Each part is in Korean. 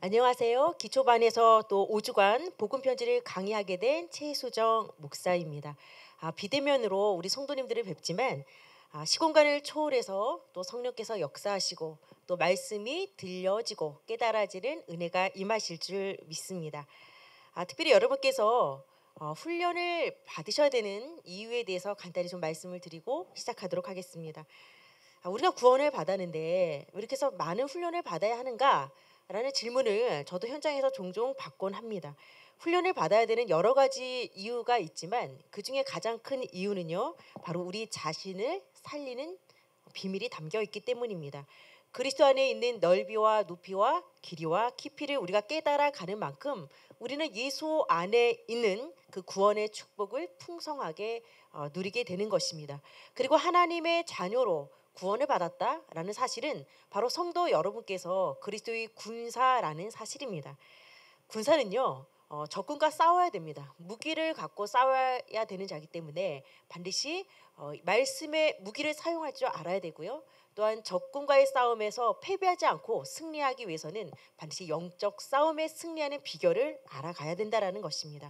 안녕하세요. 기초반에서 또 5주간 복음 편지를 강의하게 된 최수정 목사입니다. 비대면으로 우리 성도님들을 뵙지만 시공간을 초월해서 또 성령께서 역사하시고 또 말씀이 들려지고 깨달아지는 은혜가 임하실 줄 믿습니다. 특별히 여러분께서 훈련을 받으셔야 되는 이유에 대해서 간단히 좀 말씀을 드리고 시작하도록 하겠습니다. 우리가 구원을 받았는데 왜 이렇게 해서 많은 훈련을 받아야 하는가? 라는 질문을 저도 현장에서 종종 받곤 합니다. 훈련을 받아야 되는 여러 가지 이유가 있지만 그중에 가장 큰 이유는요. 바로 우리 자신을 살리는 비밀이 담겨 있기 때문입니다. 그리스도 안에 있는 넓이와 높이와 길이와 깊이를 우리가 깨달아 가는 만큼 우리는 예수 안에 있는 그 구원의 축복을 풍성하게 누리게 되는 것입니다. 그리고 하나님의 자녀로 구원을 받았다라는 사실은 바로 성도 여러분께서 그리스도의 군사라는 사실입니다. 군사는요, 적군과 싸워야 됩니다. 무기를 갖고 싸워야 되는 자이기 때문에 반드시 말씀의 무기를 사용할 줄 알아야 되고요. 또한 적군과의 싸움에서 패배하지 않고 승리하기 위해서는 반드시 영적 싸움에 승리하는 비결을 알아가야 된다라는 것입니다.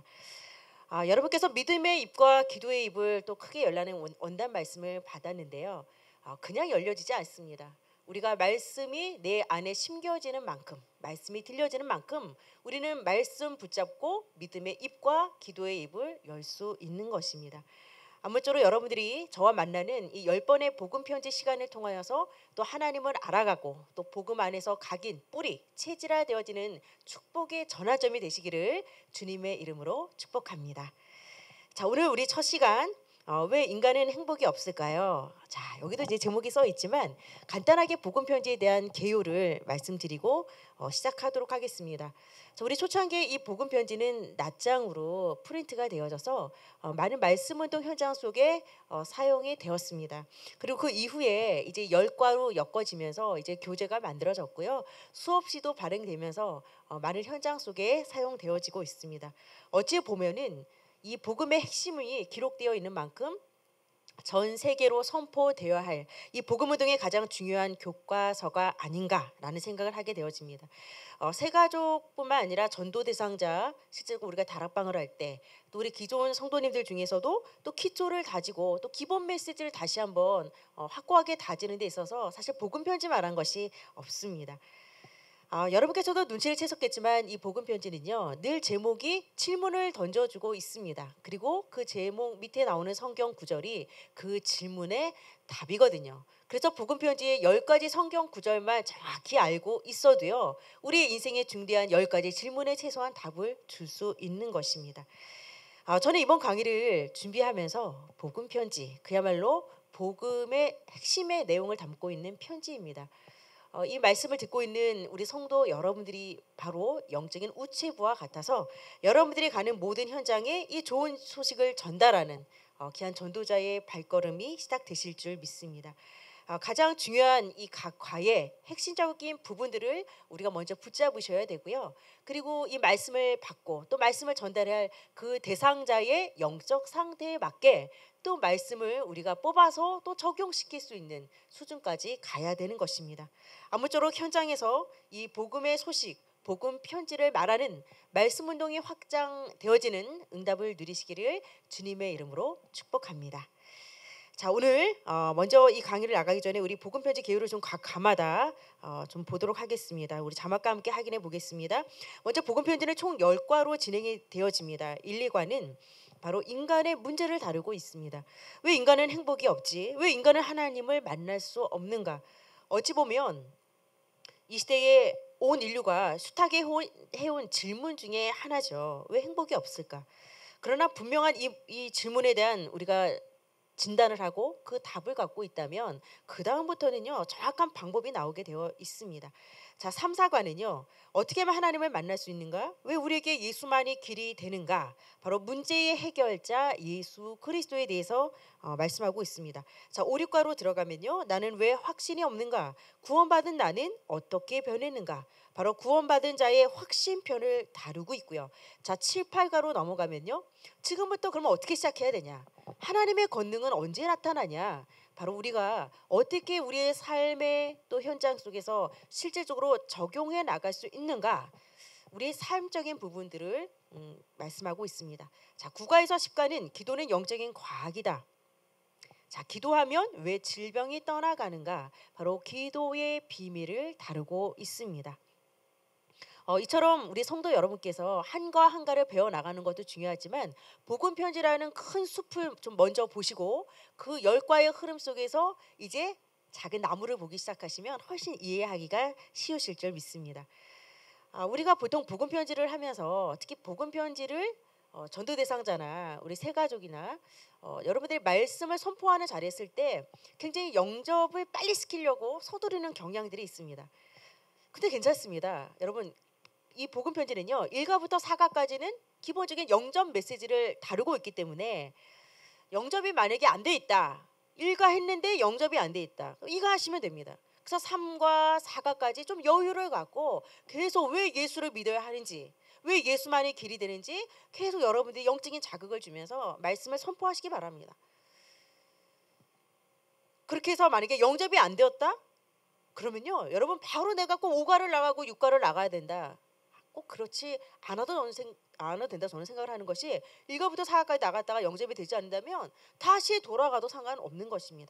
여러분께서 믿음의 입과 기도의 입을 또 크게 열라는 원단 말씀을 받았는데요. 그냥 열려지지 않습니다. 우리가 말씀이 내 안에 심겨지는 만큼, 말씀이 들려지는 만큼 우리는 말씀 붙잡고 믿음의 입과 기도의 입을 열 수 있는 것입니다. 아무쪼록 여러분들이 저와 만나는 이 10번의 복음 편지 시간을 통하여서 또 하나님을 알아가고 또 복음 안에서 각인, 뿌리, 체질화되어지는 축복의 전환점이 되시기를 주님의 이름으로 축복합니다. 자, 오늘 우리 첫 시간 왜 인간은 행복이 없을까요? 자, 여기도 이제 제목이 써 있지만 간단하게 복음 편지에 대한 개요를 말씀드리고 시작하도록 하겠습니다. 자, 우리 초창기에 이 복음 편지는 낱장으로 프린트가 되어져서 많은 말씀 운동 현장 속에 사용이 되었습니다. 그리고 그 이후에 이제 10과로 엮어지면서 이제 교재가 만들어졌고요. 수업시도 발행되면서 많은 현장 속에 사용되어지고 있습니다. 어찌 보면은 이 복음의 핵심이 기록되어 있는 만큼 전 세계로 선포되어야 할 이 복음 운동의 가장 중요한 교과서가 아닌가라는 생각을 하게 되어집니다. 새가족뿐만 아니라 전도 대상자 실제로 우리가 다락방을 할 때 또 우리 기존 성도님들 중에서도 또 기초를 다지고 또 기본 메시지를 다시 한번 확고하게 다지는 데 있어서 사실 복음 편지 말한 것이 없습니다. 여러분께서도 눈치를 채셨겠지만 이 복음 편지는요 늘 제목이 질문을 던져주고 있습니다. 그리고 그 제목 밑에 나오는 성경 구절이 그 질문의 답이거든요. 그래서 복음 편지의 10가지 성경 구절만 정확히 알고 있어도요 우리의 인생에 중대한 10가지 질문에 최소한 답을 줄 수 있는 것입니다. 저는 이번 강의를 준비하면서 복음 편지 그야말로 복음의 핵심의 내용을 담고 있는 편지입니다. 이 말씀을 듣고 있는 우리 성도 여러분들이 바로 영적인 우체부와 같아서 여러분들이 가는 모든 현장에 이 좋은 소식을 전달하는 귀한 전도자의 발걸음이 시작되실 줄 믿습니다. 가장 중요한 이 각 과의 핵심적인 부분들을 우리가 먼저 붙잡으셔야 되고요. 그리고 이 말씀을 받고 또 말씀을 전달할 그 대상자의 영적 상태에 맞게 또 말씀을 우리가 뽑아서 또 적용시킬 수 있는 수준까지 가야 되는 것입니다. 아무쪼록 현장에서 이 복음의 소식, 복음 편지를 말하는 말씀 운동이 확장되어지는 응답을 누리시기를 주님의 이름으로 축복합니다. 자, 오늘 먼저 이 강의를 나가기 전에 우리 복음 편지 개요를 좀 각 과마다 좀 보도록 하겠습니다. 우리 자막과 함께 확인해 보겠습니다. 먼저 복음 편지는 총 10과로 진행이 되어집니다. 1, 2과는 바로 인간의 문제를 다루고 있습니다. 왜 인간은 행복이 없지? 왜 인간은 하나님을 만날 수 없는가? 어찌 보면 이 시대에 온 인류가 숱하게 해온 질문 중에 하나죠. 왜 행복이 없을까? 그러나 분명한 이 질문에 대한 우리가 진단을 하고 그 답을 갖고 있다면 그다음부터는요 정확한 방법이 나오게 되어 있습니다. 자, 3, 4과는요 어떻게 하면 하나님을 만날 수 있는가? 왜 우리에게 예수만이 길이 되는가? 바로 문제의 해결자 예수 그리스도에 대해서 말씀하고 있습니다. 자, 5, 6과로 들어가면요 나는 왜 확신이 없는가? 구원받은 나는 어떻게 변했는가? 바로 구원받은 자의 확신편을 다루고 있고요. 자, 7, 8과로 넘어가면요 지금부터 그러면 어떻게 시작해야 되냐? 하나님의 권능은 언제 나타나냐? 바로 우리가 어떻게 우리의 삶의 또 현장 속에서 실질적으로 적용해 나갈 수 있는가? 우리의 삶적인 부분들을 말씀하고 있습니다. 자, 9가에서 10가는 기도는 영적인 과학이다. 자, 기도하면 왜 질병이 떠나가는가? 바로 기도의 비밀을 다루고 있습니다. 이처럼 우리 성도 여러분께서 한과 한가를 배워 나가는 것도 중요하지만 복음 편지라는 큰 숲을 좀 먼저 보시고 그 열과의 흐름 속에서 이제 작은 나무를 보기 시작하시면 훨씬 이해하기가 쉬우실 줄 믿습니다. 우리가 보통 복음 편지를 하면서 특히 복음 편지를 전도 대상자나 우리 새 가족이나 여러분들이 말씀을 선포하는 자리에 있을 때 굉장히 영접을 빨리 시키려고 서두르는 경향들이 있습니다. 근데 괜찮습니다. 여러분, 이 복음 편지는요. 1가부터 4가까지는 기본적인 영접 메시지를 다루고 있기 때문에 영접이 만약에 안 돼 있다. 1가 했는데 영접이 안 돼 있다. 2가 하시면 됩니다. 그래서 3과 4가까지 좀 여유를 갖고 계속 왜 예수를 믿어야 하는지, 왜 예수만이 길이 되는지 계속 여러분들이 영적인 자극을 주면서 말씀을 선포하시기 바랍니다. 그렇게 해서 만약에 영접이 안 되었다? 그러면요. 여러분 바로 내가 꼭 5가를 나가고 6가를 나가야 된다. 꼭 그렇지 않아도 된다 저는 생각을 하는 것이 1가부터 4가까지 나갔다가 영접이 되지 않는다면 다시 돌아가도 상관없는 것입니다.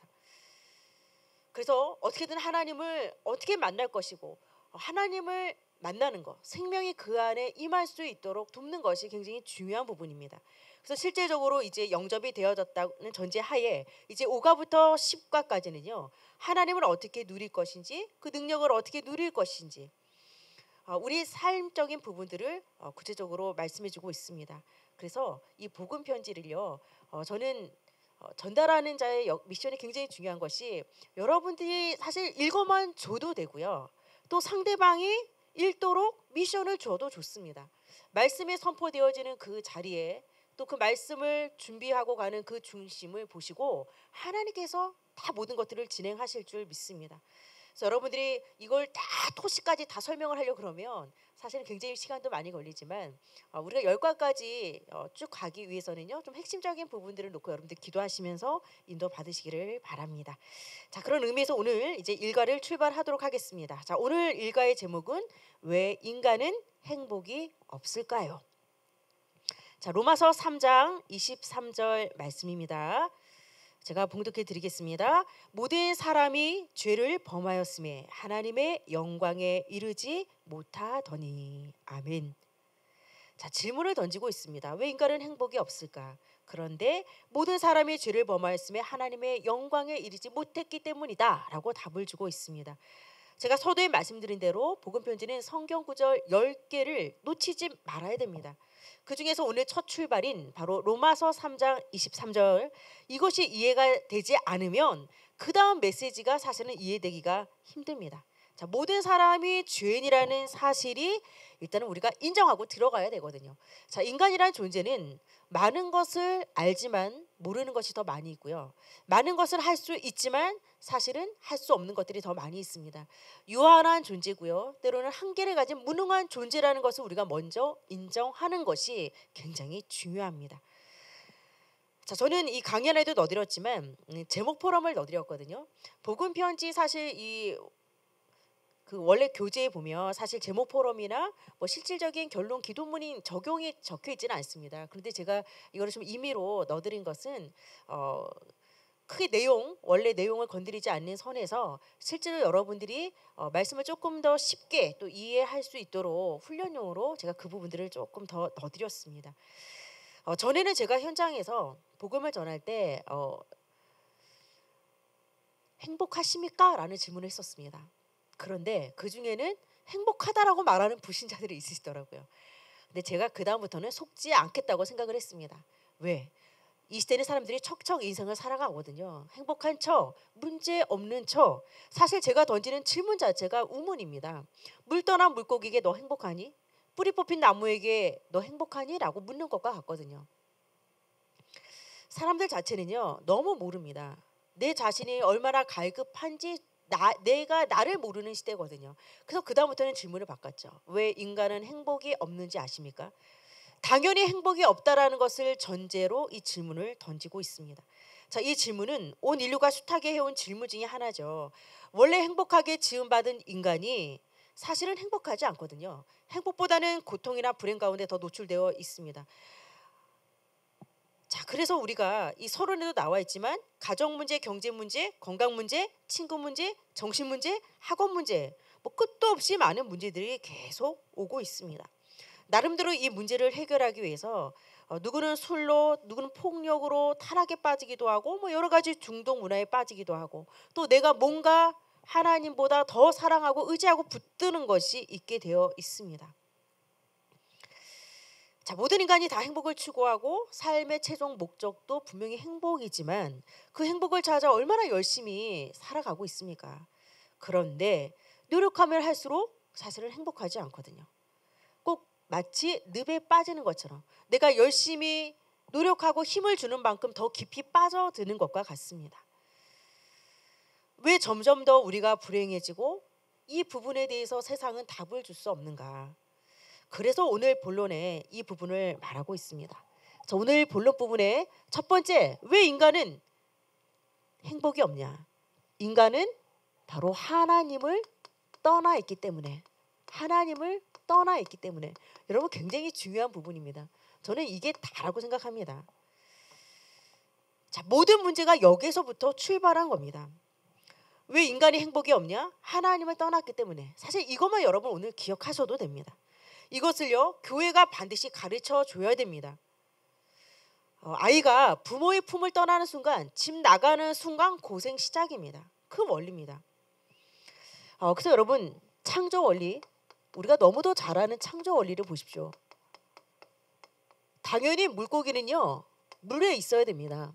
그래서 어떻게든 하나님을 어떻게 만날 것이고 하나님을 만나는 것, 생명이 그 안에 임할 수 있도록 돕는 것이 굉장히 중요한 부분입니다. 그래서 실제적으로 이제 영접이 되어졌다는 전제하에 이제 5가부터 10가까지는요. 하나님을 어떻게 누릴 것인지 그 능력을 어떻게 누릴 것인지 우리 삶적인 부분들을 구체적으로 말씀해주고 있습니다. 그래서 이 복음 편지를요, 저는 전달하는 자의 미션이 굉장히 중요한 것이 여러분들이 사실 읽어만 줘도 되고요, 또 상대방이 읽도록 미션을 줘도 좋습니다. 말씀이 선포되어지는 그 자리에 또 그 말씀을 준비하고 가는 그 중심을 보시고 하나님께서 다 모든 것들을 진행하실 줄 믿습니다. 그래서 여러분들이 이걸 다 토시까지 다 설명을 하려고 그러면 사실은 굉장히 시간도 많이 걸리지만 우리가 10과까지 쭉 가기 위해서는요 좀 핵심적인 부분들을 놓고 여러분들 기도하시면서 인도 받으시기를 바랍니다. 자, 그런 의미에서 오늘 이제 1과를 출발하도록 하겠습니다. 자, 오늘 1과의 제목은 왜 인간은 행복이 없을까요? 자, 로마서 3장 23절 말씀입니다. 제가 봉독해 드리겠습니다. 모든 사람이 죄를 범하였음에 하나님의 영광에 이르지 못하더니. 아멘. 자, 질문을 던지고 있습니다. 왜 인간은 행복이 없을까? 그런데 모든 사람이 죄를 범하였음에 하나님의 영광에 이르지 못했기 때문이다 라고 답을 주고 있습니다. 제가 서두에 말씀드린 대로 복음 편지는 성경 구절 10개를 놓치지 말아야 됩니다. 그 중에서 오늘 첫 출발인 바로 로마서 3장 23절, 이것이 이해가 되지 않으면 그 다음 메시지가 사실은 이해되기가 힘듭니다. 자, 모든 사람이 죄인이라는 사실이 일단은 우리가 인정하고 들어가야 되거든요. 자, 인간이라는 존재는 많은 것을 알지만 모르는 것이 더 많이 있고요. 많은 것을 할 수 있지만 사실은 할 수 없는 것들이 더 많이 있습니다. 유한한 존재고요. 때로는 한계를 가진 무능한 존재라는 것을 우리가 먼저 인정하는 것이 굉장히 중요합니다. 자, 저는 이 강의 안에도 넣어드렸지만 제목 포럼을 넣어드렸거든요. 복음 편지 사실 그 원래 교재에 보면 사실 제목 포럼이나 뭐 실질적인 결론 기도문이 적용이 적혀 있지는 않습니다. 그런데 제가 이거를 좀 임의로 넣어드린 것은 크게 원래 내용을 건드리지 않는 선에서 실제로 여러분들이 말씀을 조금 더 쉽게 또 이해할 수 있도록 훈련용으로 제가 그 부분들을 조금 더 넣어드렸습니다. 전에는 제가 현장에서 복음을 전할 때 행복하십니까? 라는 질문을 했었습니다. 그런데 그 중에는 행복하다라고 말하는 불신자들이 있으시더라고요. 근데 제가 그 다음부터는 속지 않겠다고 생각을 했습니다. 왜? 이 시대는 사람들이 척척 인생을 살아가거든요. 행복한 척, 문제 없는 척. 사실 제가 던지는 질문 자체가 우문입니다. 물 떠난 물고기에게 너 행복하니? 뿌리 뽑힌 나무에게 너 행복하니? 라고 묻는 것과 같거든요. 사람들 자체는요 너무 모릅니다. 내 자신이 얼마나 갈급한지 내가 나를 모르는 시대거든요. 그래서 그 다음부터는 질문을 바꿨죠. 왜 인간은 행복이 없는지 아십니까? 당연히 행복이 없다라는 것을 전제로 이 질문을 던지고 있습니다. 자, 이 질문은 온 인류가 숱하게 해온 질문 중에 하나죠. 원래 행복하게 지음받은 인간이 사실은 행복하지 않거든요. 행복보다는 고통이나 불행 가운데 더 노출되어 있습니다. 자, 그래서 우리가 이 서론에도 나와 있지만 가정 문제, 경제 문제, 건강 문제, 친구 문제, 정신 문제, 학원 문제, 뭐 끝도 없이 많은 문제들이 계속 오고 있습니다. 나름대로 이 문제를 해결하기 위해서 누구는 술로, 누구는 폭력으로 타락에 빠지기도 하고 뭐 여러 가지 중독 문화에 빠지기도 하고 또 내가 뭔가 하나님보다 더 사랑하고 의지하고 붙드는 것이 있게 되어 있습니다. 자, 모든 인간이 다 행복을 추구하고 삶의 최종 목적도 분명히 행복이지만 그 행복을 찾아 얼마나 열심히 살아가고 있습니까? 그런데 노력하면 할수록 사실은 행복하지 않거든요. 꼭 마치 늪에 빠지는 것처럼 내가 열심히 노력하고 힘을 주는 만큼 더 깊이 빠져드는 것과 같습니다. 왜 점점 더 우리가 불행해지고 이 부분에 대해서 세상은 답을 줄 수 없는가? 그래서 오늘 본론에 이 부분을 말하고 있습니다. 자, 오늘 본론 부분에 첫 번째, 왜 인간은 행복이 없냐? 인간은 바로 하나님을 떠나 있기 때문에, 하나님을 떠나 있기 때문에. 여러분, 굉장히 중요한 부분입니다. 저는 이게 다라고 생각합니다. 자, 모든 문제가 여기서부터 출발한 겁니다. 왜 인간이 행복이 없냐? 하나님을 떠났기 때문에. 사실 이것만 여러분 오늘 기억하셔도 됩니다. 이것을요, 교회가 반드시 가르쳐 줘야 됩니다. 아이가 부모의 품을 떠나는 순간, 집 나가는 순간 고생 시작입니다. 그 원리입니다. 그래서 여러분, 창조 원리, 우리가 너무도 잘 아는 창조 원리를 보십시오. 당연히 물고기는요, 물에 있어야 됩니다.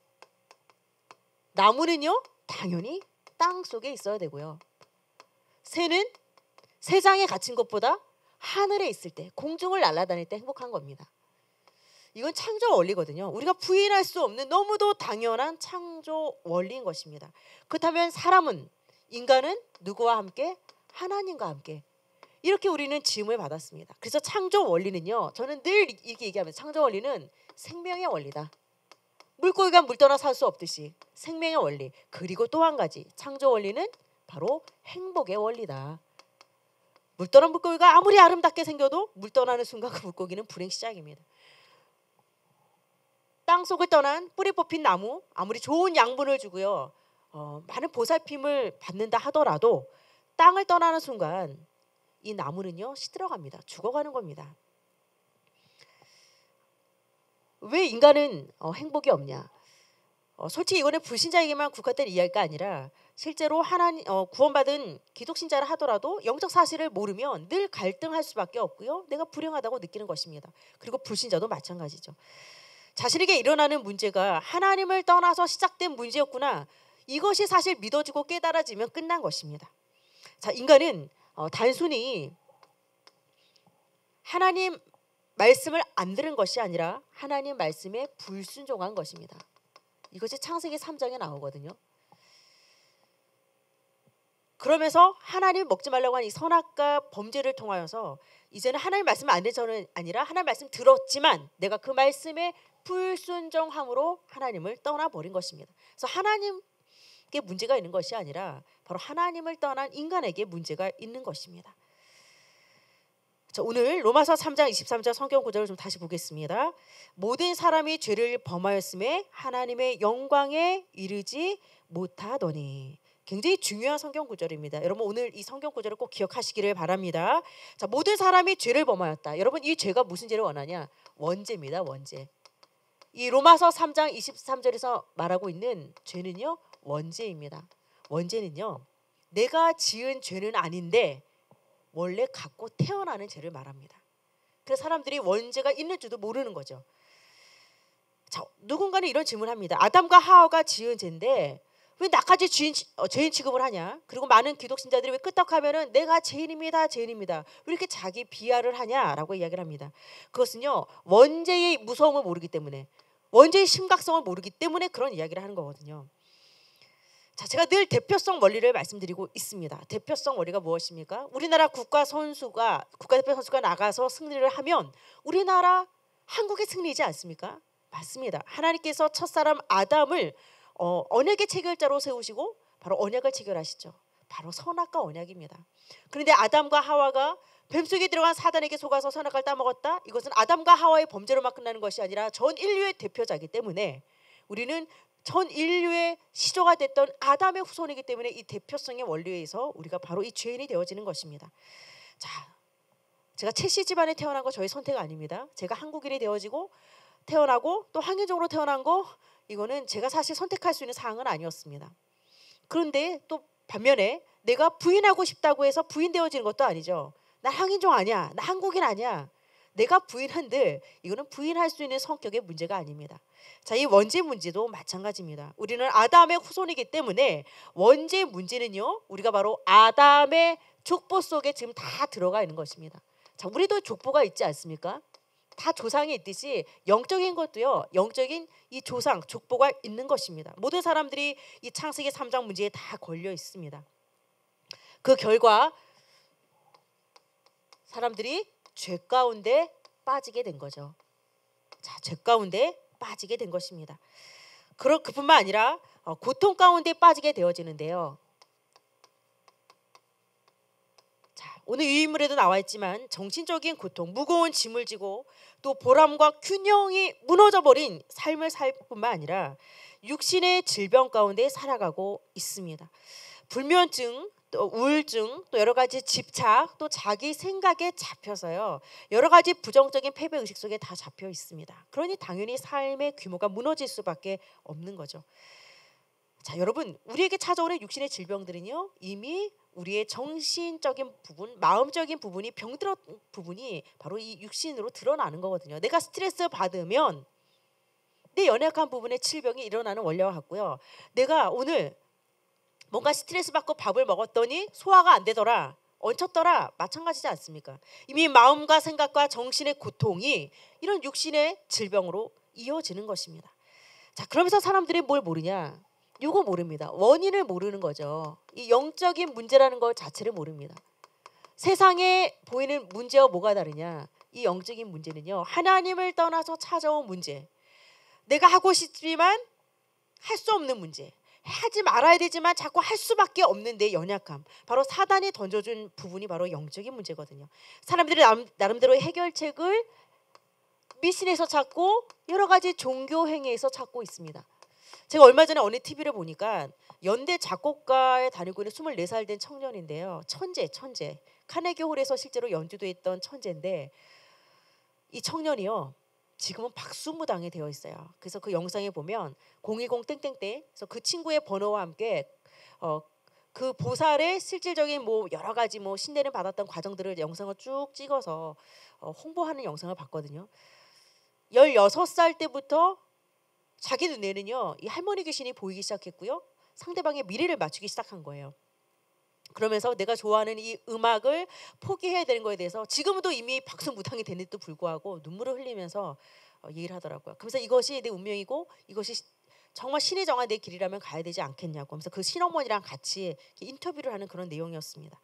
나무는요, 당연히 땅 속에 있어야 되고요. 새는 세상에 갇힌 것보다 하늘에 있을 때, 공중을 날아다닐 때 행복한 겁니다. 이건 창조 원리거든요. 우리가 부인할 수 없는 너무도 당연한 창조 원리인 것입니다. 그렇다면 사람은, 인간은 누구와 함께? 하나님과 함께. 이렇게 우리는 지음을 받았습니다. 그래서 창조 원리는요, 저는 늘 이렇게 얘기하면서 창조 원리는 생명의 원리다. 물고기가 물 떠나 살 수 없듯이 생명의 원리. 그리고 또 한 가지, 창조 원리는 바로 행복의 원리다. 물 떠난 물고기가 아무리 아름답게 생겨도 물 떠나는 순간 그 물고기는 불행 시작입니다. 땅속을 떠난 뿌리 뽑힌 나무, 아무리 좋은 양분을 주고요, 많은 보살핌을 받는다 하더라도 땅을 떠나는 순간 이 나무는요, 시들어갑니다. 죽어가는 겁니다. 왜 인간은 행복이 없냐? 솔직히 이거는 불신자에게만 국한된 이야기가 아니라 실제로 하나님 구원받은 기독신자를 하더라도 영적 사실을 모르면 늘 갈등할 수밖에 없고요. 내가 불행하다고 느끼는 것입니다. 그리고 불신자도 마찬가지죠. 자신에게 일어나는 문제가 하나님을 떠나서 시작된 문제였구나. 이것이 사실 믿어지고 깨달아지면 끝난 것입니다. 자, 인간은 단순히 하나님 말씀을 안 들은 것이 아니라 하나님 말씀에 불순종한 것입니다. 이것이 창세기 3장에 나오거든요. 그러면서 하나님 먹지 말라고 한 이 선악과 범죄를 통하여서 이제는 하나님 말씀 안 들은 아니라 하나님 말씀 들었지만 내가 그 말씀에 불순종함으로 하나님을 떠나버린 것입니다. 그래서 하나님께 문제가 있는 것이 아니라 바로 하나님을 떠난 인간에게 문제가 있는 것입니다. 자, 오늘 로마서 3장 23절 성경 구절을 좀 다시 보겠습니다. 모든 사람이 죄를 범하였음에 하나님의 영광에 이르지 못하더니. 굉장히 중요한 성경 구절입니다. 여러분 오늘 이 성경 구절을 꼭 기억하시기를 바랍니다. 자, 모든 사람이 죄를 범하였다. 여러분 이 죄가 무슨 죄를 원하냐? 원죄입니다. 원죄. 이 로마서 3장 23절에서 말하고 있는 죄는요, 원죄입니다. 원죄는요, 내가 지은 죄는 아닌데 원래 갖고 태어나는 죄를 말합니다. 그래서 사람들이 원죄가 있는 줄도 모르는 거죠. 자, 누군가는 이런 질문합니다. 아담과 하와가 지은 죄인데 왜 나까지 죄인 취급을 하냐? 그리고 많은 기독신자들이 왜 끄떡하면은 내가 죄인입니다, 죄인입니다. 왜 이렇게 자기 비하를 하냐라고 이야기를 합니다. 그것은요, 원죄의 무서움을 모르기 때문에, 원죄의 심각성을 모르기 때문에 그런 이야기를 하는 거거든요. 자, 제가 늘 대표성 원리를 말씀드리고 있습니다. 대표성 원리가 무엇입니까? 우리나라 국가대표 선수가 나가서 승리를 하면 우리나라 한국이 승리이지 않습니까? 맞습니다. 하나님께서 첫사람 아담을 언약의 체결자로 세우시고 바로 언약을 체결하시죠. 바로 선악과 언약입니다. 그런데 아담과 하와가 뱀속에 들어간 사단에게 속아서 선악과를 따먹었다. 이것은 아담과 하와의 범죄로만 끝나는 것이 아니라 전 인류의 대표자이기 때문에 우리는 전 인류의 시조가 됐던 아담의 후손이기 때문에 이 대표성의 원리에 의해서 우리가 바로 이 죄인이 되어지는 것입니다. 자, 제가 채씨 집안에 태어난 거 저의 선택 아닙니다. 제가 한국인이 되어지고 태어나고 또 황인종으로 태어난 거 이거는 제가 사실 선택할 수 있는 사항은 아니었습니다. 그런데 또 반면에 내가 부인하고 싶다고 해서 부인되어지는 것도 아니죠. 나 황인종 아니야. 나 한국인 아니야. 내가 부인한들 이거는 부인할 수 있는 성격의 문제가 아닙니다. 자, 이 원죄 문제도 마찬가지입니다. 우리는 아담의 후손이기 때문에 원죄 문제는요, 우리가 바로 아담의 족보 속에 지금 다 들어가 있는 것입니다. 자, 우리도 족보가 있지 않습니까? 다 조상이 있듯이 영적인 것도요, 영적인 이 조상, 족보가 있는 것입니다. 모든 사람들이 이 창세기 3장 문제에 다 걸려 있습니다. 그 결과 사람들이 죄 가운데 빠지게 된 거죠. 자, 죄 가운데 빠지게 된 것입니다. 그뿐만 아니라 고통 가운데 빠지게 되어지는데요. 자, 오늘 유인물에도 나와 있지만 정신적인 고통, 무거운 짐을 지고 또 보람과 균형이 무너져 버린 삶을 살 뿐만 아니라 육신의 질병 가운데 살아가고 있습니다. 불면증, 또 우울증, 또 여러 가지 집착, 또 자기 생각에 잡혀서요, 여러 가지 부정적인 패배 의식 속에 다 잡혀 있습니다. 그러니 당연히 삶의 규모가 무너질 수밖에 없는 거죠. 자, 여러분, 우리에게 찾아오는 육신의 질병들은요, 이미 우리의 정신적인 부분, 마음적인 부분이 병들었 부분이 바로 이 육신으로 드러나는 거거든요. 내가 스트레스 받으면 내 연약한 부분에 질병이 일어나는 원리와 같고요. 내가 오늘 뭔가 스트레스 받고 밥을 먹었더니 소화가 안 되더라, 얹혔더라, 마찬가지지 않습니까? 이미 마음과 생각과 정신의 고통이 이런 육신의 질병으로 이어지는 것입니다. 자, 그러면서 사람들이 뭘 모르냐? 이거 모릅니다. 원인을 모르는 거죠. 이 영적인 문제라는 것 자체를 모릅니다. 세상에 보이는 문제와 뭐가 다르냐? 이 영적인 문제는요, 하나님을 떠나서 찾아온 문제, 내가 하고 싶지만 할 수 없는 문제, 하지 말아야 되지만 자꾸 할 수밖에 없는 내 연약함, 바로 사단이 던져준 부분이 바로 영적인 문제거든요. 사람들이 나름대로 해결책을 미신에서 찾고 여러 가지 종교 행위에서 찾고 있습니다. 제가 얼마 전에 어느 TV를 보니까 연대 작곡가에 다니고 있는 24살 된 청년인데요. 천재 카네기 홀에서 실제로 연주도 했던 천재인데, 이 청년이요, 지금은 박수무당이 되어 있어요. 그래서 그 영상에 보면 010 땡땡땡, 그래서 그 친구의 번호와 함께 그 보살의 실질적인 뭐 여러 가지 뭐 신뢰를 받았던 과정들을 영상을 쭉 찍어서 홍보하는 영상을 봤거든요. 16살 때부터 자기 눈에는요, 이 할머니 귀신이 보이기 시작했고요, 상대방의 미래를 맞추기 시작한 거예요. 그러면서 내가 좋아하는 이 음악을 포기해야 되는 거에 대해서 지금도 이미 박수무당이 됐는데도 불구하고 눈물을 흘리면서 얘기를 하더라고요. 그래서 이것이 내 운명이고 이것이 정말 신이 정한 내 길이라면 가야 되지 않겠냐고 하면서 그 신어머니랑 같이 인터뷰를 하는 그런 내용이었습니다.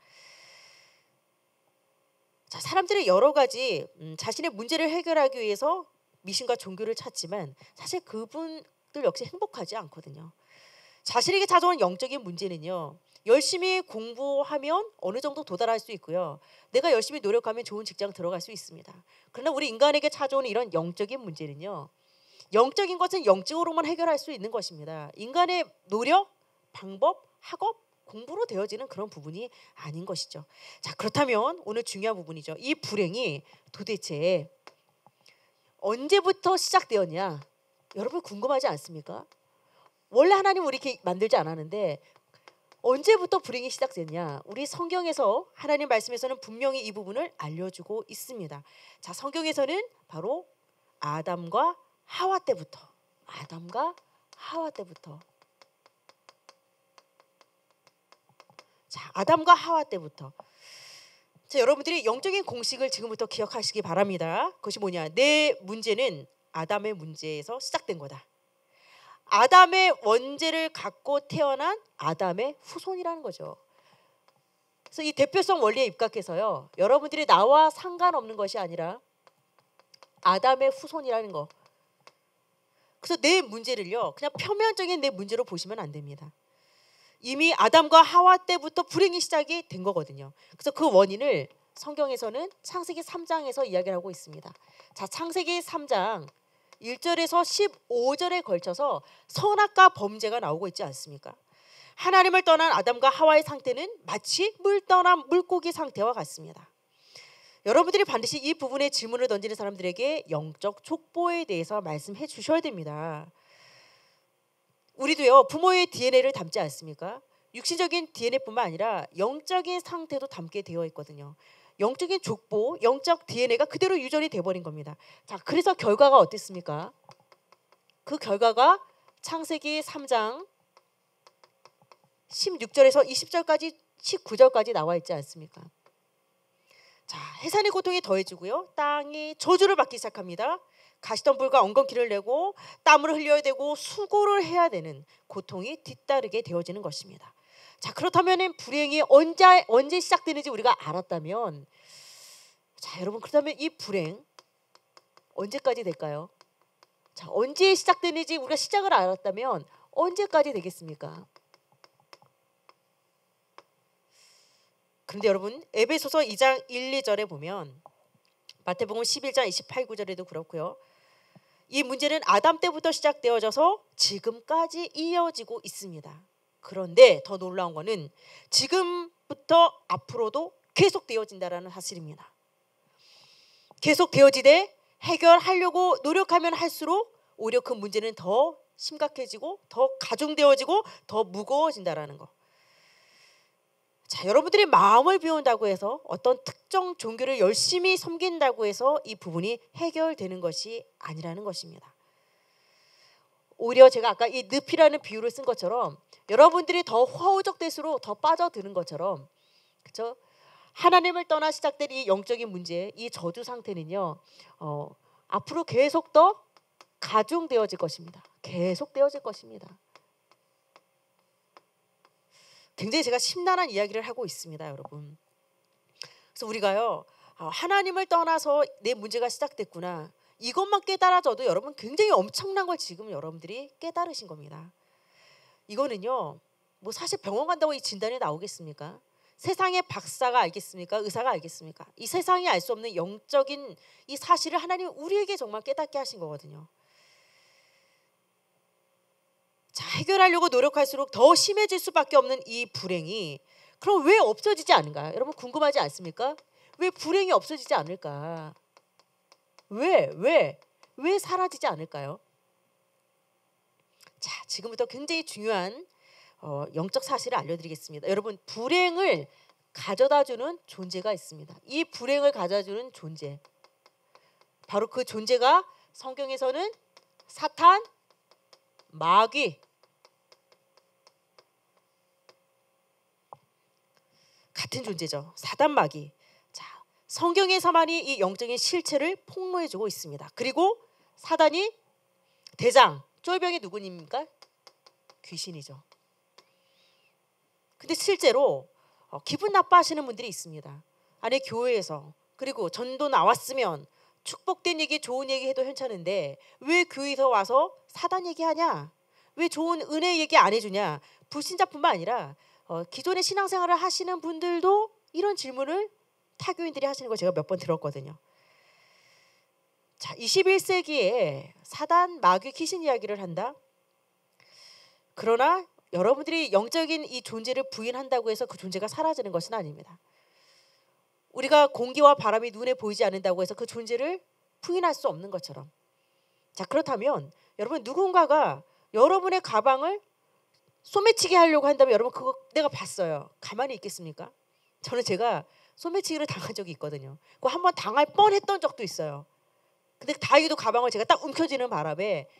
자, 사람들이 여러 가지 자신의 문제를 해결하기 위해서 미신과 종교를 찾지만 사실 그분들 역시 행복하지 않거든요. 자신에게 찾아온 영적인 문제는요, 열심히 공부하면 어느 정도 도달할 수 있고요, 내가 열심히 노력하면 좋은 직장 들어갈 수 있습니다. 그러나 우리 인간에게 찾아오는 이런 영적인 문제는요, 영적인 것은 영적으로만 해결할 수 있는 것입니다. 인간의 노력, 방법, 학업, 공부로 되어지는 그런 부분이 아닌 것이죠. 자, 그렇다면 오늘 중요한 부분이죠. 이 불행이 도대체 언제부터 시작되었냐? 여러분 궁금하지 않습니까? 원래 하나님 우리 이렇게 만들지 않았는데 언제부터 불행이 시작됐냐? 우리 성경에서 하나님 말씀에서는 분명히 이 부분을 알려주고 있습니다. 자, 성경에서는 바로 아담과 하와 때부터, 자, 아담과 하와 때부터. 자, 여러분들이 영적인 공식을 지금부터 기억하시기 바랍니다. 그것이 뭐냐? 내 문제는 아담의 문제에서 시작된 거다. 아담의 원죄를 갖고 태어난 아담의 후손이라는 거죠. 그래서 이 대표성 원리에 입각해서요, 여러분들이 나와 상관없는 것이 아니라 아담의 후손이라는 거. 그래서 내 문제를요, 그냥 표면적인 내 문제로 보시면 안 됩니다. 이미 아담과 하와 때부터 불행이 시작이 된 거거든요. 그래서 그 원인을 성경에서는 창세기 3장에서 이야기를 하고 있습니다. 자, 창세기 3장 1절에서 15절에 걸쳐서 선악과 범죄가 나오고 있지 않습니까? 하나님을 떠난 아담과 하와의 상태는 마치 물 떠난 물고기 상태와 같습니다. 여러분들이 반드시 이 부분에 질문을 던지는 사람들에게 영적 족보에 대해서 말씀해 주셔야 됩니다. 우리도요, 부모의 DNA를 담지 않습니까? 육신적인 DNA뿐만 아니라 영적인 상태도 담게 되어 있거든요. 영적인 족보, 영적 DNA가 그대로 유전이 돼버린 겁니다. 자, 그래서 결과가 어땠습니까? 그 결과가 창세기 3장 16절에서 20절까지 19절까지 나와 있지 않습니까? 자, 해산의 고통이 더해지고요, 땅이 저주를 받기 시작합니다. 가시덤불과 엉겅퀴를 내고 땀을 흘려야 되고 수고를 해야 되는 고통이 뒤따르게 되어지는 것입니다. 자, 그렇다면 불행이 언제 시작되는지 우리가 알았다면, 자, 여러분, 그렇다면 이 불행 언제까지 될까요? 자, 언제 시작되는지 우리가 시작을 알았다면 언제까지 되겠습니까? 그런데 여러분, 에베소서 2장 1, 2절에 보면, 마태복음 11장 28, 9절에도 그렇고요, 이 문제는 아담 때부터 시작되어져서 지금까지 이어지고 있습니다. 그런데 더 놀라운 거는 지금부터 앞으로도 계속되어진다라는 사실입니다. 계속되어지되 해결하려고 노력하면 할수록 오히려 그 문제는 더 심각해지고 더 가중되어지고 더 무거워진다라는 거. 자, 여러분들이 마음을 비운다고 해서 어떤 특정 종교를 열심히 섬긴다고 해서 이 부분이 해결되는 것이 아니라는 것입니다. 오히려 제가 아까 이 늪이라는 비유를 쓴 것처럼 여러분들이 더 허우적될수록 더 빠져드는 것처럼, 그렇죠? 하나님을 떠나 시작된 이 영적인 문제, 이 저주 상태는요, 앞으로 계속 더 가중되어질 것입니다. 계속되어질 것입니다. 굉장히 제가 심란한 이야기를 하고 있습니다, 여러분. 그래서 우리가요, 하나님을 떠나서 내 문제가 시작됐구나, 이것만 깨달아져도 여러분 굉장히 엄청난 걸 지금 여러분들이 깨달으신 겁니다. 이거는요, 뭐 사실 병원 간다고 이 진단이 나오겠습니까? 세상의 박사가 알겠습니까? 의사가 알겠습니까? 이 세상이 알 수 없는 영적인 이 사실을 하나님 우리에게 정말 깨닫게 하신 거거든요. 자, 해결하려고 노력할수록 더 심해질 수밖에 없는 이 불행이 그럼 왜 없어지지 않은가요? 여러분 궁금하지 않습니까? 왜 불행이 없어지지 않을까? 왜 사라지지 않을까요? 자, 지금부터 굉장히 중요한 영적 사실을 알려드리겠습니다. 여러분, 불행을 가져다주는 존재가 있습니다. 이 불행을 가져다주는 존재, 바로 그 존재가 성경에서는 사탄, 마귀, 같은 존재죠. 사단, 마귀. 자, 성경에서만이 이 영적인 실체를 폭로해주고 있습니다. 그리고 사단이 대장, 쫄병이 누구입니까? 귀신이죠. 근데 실제로 기분 나빠하시는 분들이 있습니다. 아니, 교회에서 그리고 전도 나왔으면 축복된 얘기, 좋은 얘기 해도 괜찮은데 왜 교회에서 와서 사단 얘기하냐? 왜 좋은 은혜 얘기 안 해주냐? 불신자뿐만 아니라 기존의 신앙생활을 하시는 분들도 이런 질문을 타교인들이 하시는 거 제가 몇 번 들었거든요. 자, 21세기에 사단, 마귀, 귀신 이야기를 한다. 그러나 여러분들이 영적인 이 존재를 부인한다고 해서 그 존재가 사라지는 것은 아닙니다. 우리가 공기와 바람이 눈에 보이지 않는다고 해서 그 존재를 부인할 수 없는 것처럼. 자, 그렇다면 여러분, 누군가가 여러분의 가방을 소매치기 하려고 한다면 여러분 그거 내가 봤어요. 가만히 있겠습니까? 저는 제가 소매치기를 당한 적이 있거든요. 그거 한번 당할 뻔했던 적도 있어요. 근데 다행히도 가방을 제가 딱 움켜쥐는 바람에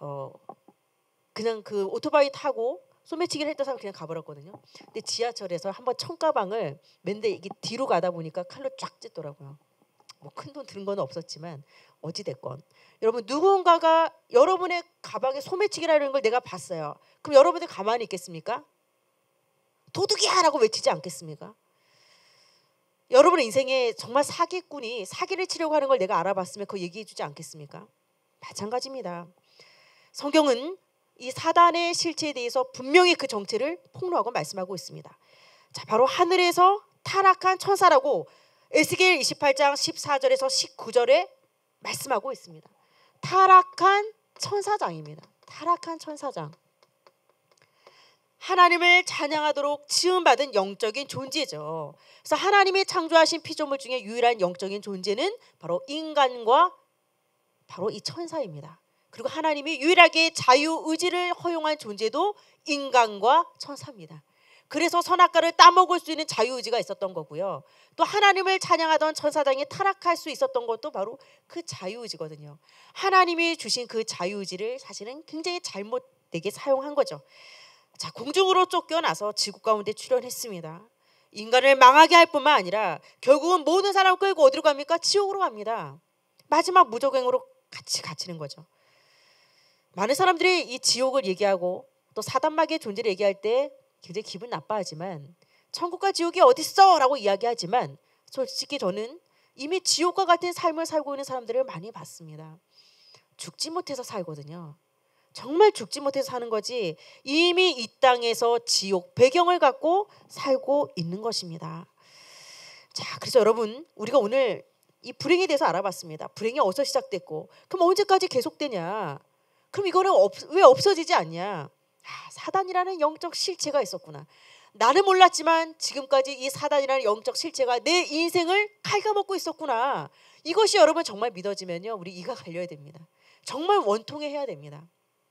그냥 그 오토바이 타고 소매치기를 했던 사람 그냥 가버렸거든요. 근데 지하철에서 한번 청가방을 맨데 이게 뒤로 가다 보니까 칼로 쫙 찢더라고요. 뭐 큰 돈 들은 건 없었지만 어찌 됐건 여러분, 누군가가 여러분의 가방에 소매치기라는 걸 내가 봤어요. 그럼 여러분들 가만히 있겠습니까? 도둑이야라고 외치지 않겠습니까? 여러분의 인생에 정말 사기꾼이 사기를 치려고 하는 걸 내가 알아봤으면 그거 얘기해주지 않겠습니까? 마찬가지입니다. 성경은 이 사단의 실체에 대해서 분명히 그 정체를 폭로하고 말씀하고 있습니다. 자, 바로 하늘에서 타락한 천사라고 에스겔 28장 14절에서 19절에 말씀하고 있습니다. 타락한 천사장입니다. 타락한 천사장. 하나님을 찬양하도록 지음받은 영적인 존재죠. 그래서 하나님이 창조하신 피조물 중에 유일한 영적인 존재는 바로 인간과 바로 이 천사입니다. 그리고 하나님이 유일하게 자유의지를 허용한 존재도 인간과 천사입니다. 그래서 선악과를 따먹을 수 있는 자유의지가 있었던 거고요. 또 하나님을 찬양하던 천사장이 타락할 수 있었던 것도 바로 그 자유의지거든요. 하나님이 주신 그 자유의지를 사실은 굉장히 잘못되게 사용한 거죠. 자, 공중으로 쫓겨나서 지구 가운데 출현했습니다. 인간을 망하게 할 뿐만 아니라 결국은 모든 사람을 끌고 어디로 갑니까? 지옥으로 갑니다. 마지막 무적행으로 같이 갇히는 거죠. 많은 사람들이 이 지옥을 얘기하고 또 사단마귀의 존재를 얘기할 때 굉장히 기분 나빠하지만 천국과 지옥이 어딨어? 라고 이야기하지만 솔직히 저는 이미 지옥과 같은 삶을 살고 있는 사람들을 많이 봤습니다. 죽지 못해서 살거든요. 정말 죽지 못해서 사는 거지 이미 이 땅에서 지옥 배경을 갖고 살고 있는 것입니다. 자, 그래서 여러분 우리가 오늘 이 불행에 대해서 알아봤습니다. 불행이 어디서 시작됐고 그럼 언제까지 계속되냐? 그럼 이거는 왜 없어지지 않냐? 사단이라는 영적 실체가 있었구나. 나는 몰랐지만 지금까지 이 사단이라는 영적 실체가 내 인생을 갉아먹고 있었구나. 이것이 여러분 정말 믿어지면요 우리 이가 갈려야 됩니다. 정말 원통해 해야 됩니다.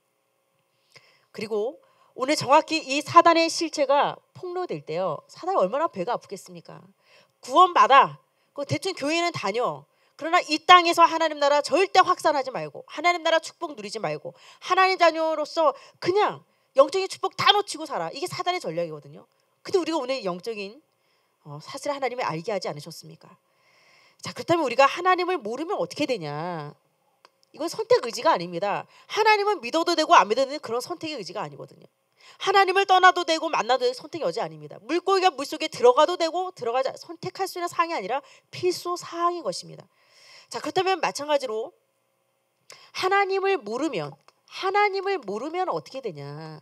그리고 오늘 정확히 이 사단의 실체가 폭로될 때요. 사단이 얼마나 배가 아프겠습니까? 구원받아. 대충 교회는 다녀. 그러나 이 땅에서 하나님 나라 절대 확산하지 말고 하나님 나라 축복 누리지 말고 하나님 자녀로서 그냥 영적인 축복 다 놓치고 살아. 이게 사단의 전략이거든요. 근데 우리가 오늘 영적인 사실 하나님을 알게 하지 않으셨습니까? 자, 그렇다면 우리가 하나님을 모르면 어떻게 되냐? 이건 선택 의지가 아닙니다. 하나님은 믿어도 되고 안 믿어도 되는 그런 선택의 의지가 아니거든요. 하나님을 떠나도 되고 만나도 되는 선택의 여지 아닙니다. 물고기가 물속에 들어가도 되고 들어가지 선택할 수 있는 사항이 아니라 필수 사항인 것입니다. 자, 그렇다면 마찬가지로 하나님을 모르면 어떻게 되냐?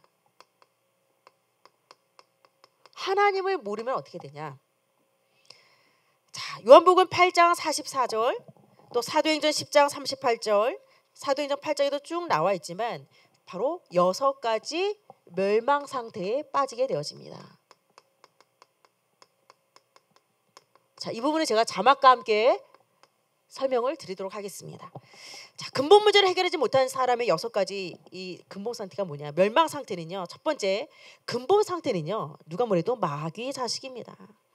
하나님을 모르면 어떻게 되냐? 자, 요한복음 8장 44절 또 사도행전 10장 38절 사도행전 8장에도 쭉 나와 있지만 바로 6가지 멸망 상태에 빠지게 되어집니다. 자, 이 부분은 제가 자막과 함께 설명을 드리도록 하겠습니다. 자, 근본 문제를 해결하지 못한 사람의 6가지 이 근본 상태가 뭐냐? 멸망 상태는요. 첫 번째 근본 상태는요. 누가 뭐래도 마귀의 자식입니다.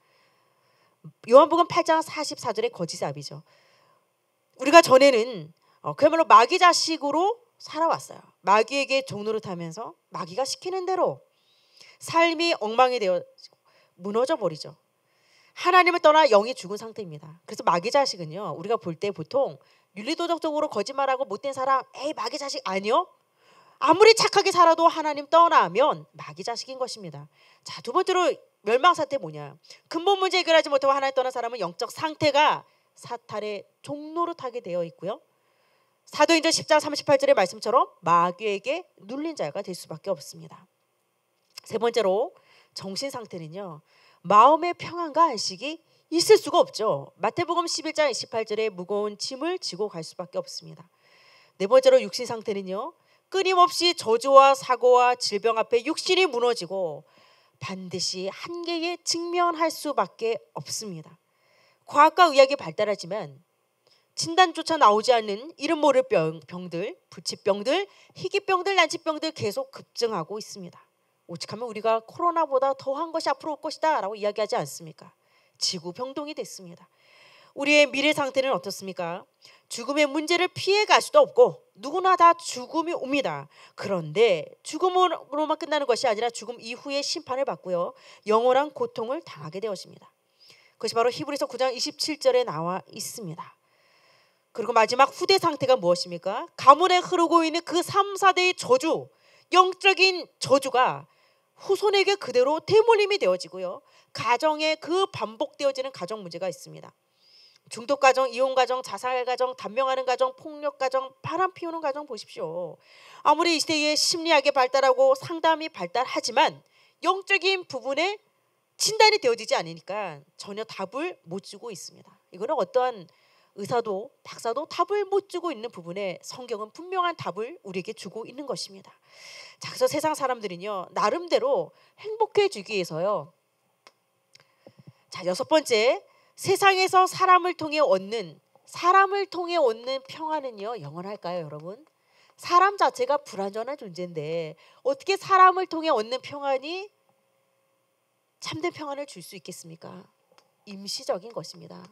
요한복음 8장 44절의 거짓아비죠. 우리가 전에는 그야말로 마귀 자식으로 살아왔어요. 마귀에게 종노릇하면서 마귀가 시키는 대로 삶이 엉망이 되어 무너져 버리죠. 하나님을 떠나 영이 죽은 상태입니다. 그래서 마귀 자식은요. 우리가 볼 때 보통 윤리도덕적으로 거짓말하고 못된 사람 에이 마귀 자식 아니요? 아무리 착하게 살아도 하나님 떠나면 마귀 자식인 것입니다. 자, 두 번째로 멸망 상태 뭐냐? 근본 문제 해결하지 못하고 하나님 떠난 사람은 영적 상태가 사탄의 종노릇하게 되어 있고요. 사도행전 10장 38절의 말씀처럼 마귀에게 눌린 자가 될 수밖에 없습니다. 세 번째로 정신 상태는요. 마음의 평안과 안식이 있을 수가 없죠. 마태복음 11장 28절에 무거운 짐을 지고 갈 수밖에 없습니다. 네 번째로 육신 상태는요. 끊임없이 저주와 사고와 질병 앞에 육신이 무너지고 반드시 한계에 직면할 수밖에 없습니다. 과학과 의학이 발달하지만 진단조차 나오지 않는 이름 모를 병들, 불치병들, 희귀병들, 난치병들 계속 급증하고 있습니다. 오직하면 우리가 코로나보다 더한 것이 앞으로 올 것이다 라고 이야기하지 않습니까? 지구병동이 됐습니다. 우리의 미래 상태는 어떻습니까? 죽음의 문제를 피해갈 수도 없고 누구나 다 죽음이 옵니다. 그런데 죽음으로만 끝나는 것이 아니라 죽음 이후에 심판을 받고요. 영원한 고통을 당하게 되었습니다. 그것이 바로 히브리서 9장 27절에 나와 있습니다. 그리고 마지막 후대 상태가 무엇입니까? 가문에 흐르고 있는 그 3, 4대의 저주, 영적인 저주가 후손에게 그대로 대물림이 되어지고요. 가정에 그 반복되어지는 가정 문제가 있습니다. 중독 가정, 이혼 가정, 자살 가정, 단명하는 가정, 폭력 가정, 바람 피우는 가정 보십시오. 아무리 이 시대에 심리학이 발달하고 상담이 발달하지만 영적인 부분에 진단이 되어지지 않으니까 전혀 답을 못 주고 있습니다. 이거는 어떠한 의사도 박사도 답을 못 주고 있는 부분에 성경은 분명한 답을 우리에게 주고 있는 것입니다. 자, 그래서 세상 사람들은요 나름대로 행복해지기 위해서요. 자, 여섯 번째, 세상에서 사람을 통해 얻는 평안은요 영원할까요, 여러분? 사람 자체가 불완전한 존재인데 어떻게 사람을 통해 얻는 평안이 참된 평안을 줄 수 있겠습니까? 임시적인 것입니다.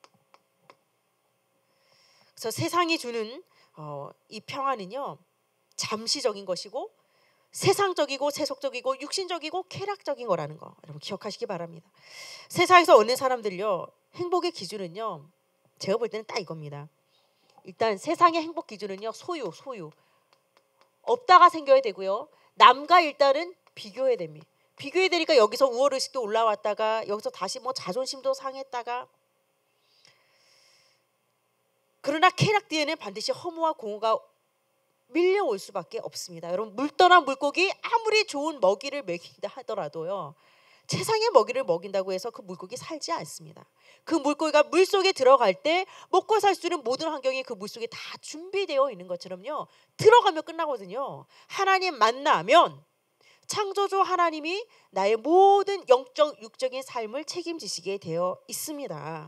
그래서 세상이 주는 이 평안은요 잠시적인 것이고 세상적이고 세속적이고 육신적이고 쾌락적인 거라는 거 여러분 기억하시기 바랍니다. 세상에서 얻는 사람들요 행복의 기준은요 제가 볼 때는 딱 이겁니다. 일단 세상의 행복 기준은요 소유 없다가 생겨야 되고요. 남과 일단은 비교해야 됩니다. 비교해야 되니까 여기서 우월의식도 올라왔다가 여기서 다시 뭐 자존심도 상했다가 그러나 쾌락 뒤에는 반드시 허무와 공허가 밀려올 수밖에 없습니다. 여러분 물 떠난 물고기 아무리 좋은 먹이를 먹인다 하더라도요. 세상의 먹이를 먹인다고 해서 그 물고기 살지 않습니다. 그 물고기가 물속에 들어갈 때 먹고 살 수 있는 모든 환경이 그 물속에 다 준비되어 있는 것처럼요. 들어가면 끝나거든요. 하나님 만나면 창조주 하나님이 나의 모든 영적 육적인 삶을 책임지시게 되어 있습니다.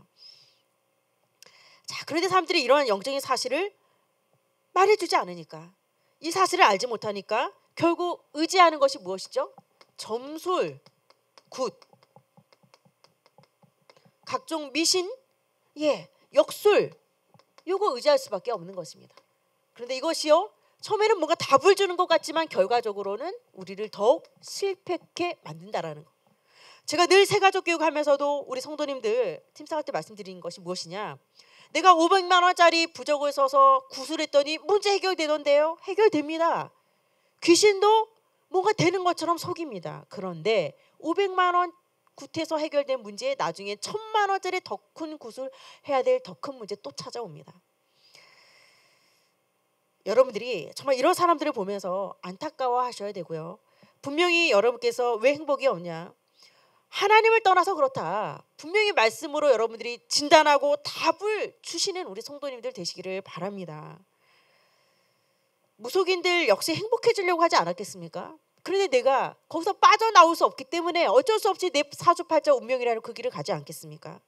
자, 그런데 사람들이 이러한 영적인 사실을 말해주지 않으니까 이 사실을 알지 못하니까 결국 의지하는 것이 무엇이죠? 점술, 굿, 각종 미신, 역술 이거 의지할 수밖에 없는 것입니다. 그런데 이것이요 처음에는 뭔가 답을 주는 것 같지만 결과적으로는 우리를 더욱 실패하게 만든다라는 거. 제가 늘 새가족 교육하면서도 우리 성도님들 팀상할 때 말씀드리는 것이 무엇이냐, 내가 500만 원짜리 부적을 써서 구슬했더니 문제 해결되던데요. 해결됩니다. 귀신도 뭔가 되는 것처럼 속입니다. 그런데 500만 원 굿해서 해결된 문제에 나중에 1000만 원짜리 더 큰 구슬 해야 될 더 큰 문제 또 찾아옵니다. 여러분들이 정말 이런 사람들을 보면서 안타까워 하셔야 되고요. 분명히 여러분께서 왜 행복이 없냐, 하나님을 떠나서 그렇다. 분명히 말씀으로 여러분들이 진단하고 답을 주시는 우리 성도님들 되시기를 바랍니다. 무속인들 역시 행복해지려고 하지 않았겠습니까? 그런데 내가 거기서 빠져나올 수 없기 때문에 어쩔 수 없이 내 사주팔자 운명이라는 그 길을 가지 않겠습니까?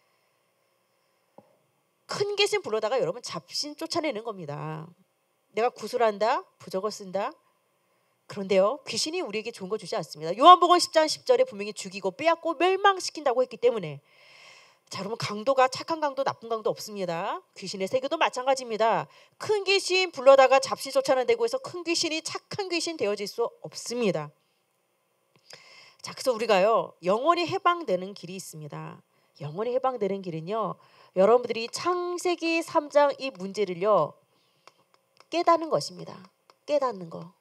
큰 귀신 불러다가 여러분 잡신 쫓아내는 겁니다. 내가 구슬한다, 부적을 쓴다. 그런데요 귀신이 우리에게 좋은 거 주지 않습니다. 요한복음 10장 10절에 분명히 죽이고 빼앗고 멸망시킨다고 했기 때문에, 자 여러분 강도가 착한 강도 나쁜 강도 없습니다. 귀신의 세계도 마찬가지입니다. 큰 귀신 불러다가 잡신 쫓아낸다고 해서 큰 귀신이 착한 귀신 되어질 수 없습니다. 자 그래서 우리가요 영원히 해방되는 길이 있습니다. 영원히 해방되는 길은요 여러분들이 창세기 3장 이 문제를요 깨닫는 것입니다. 깨닫는 거.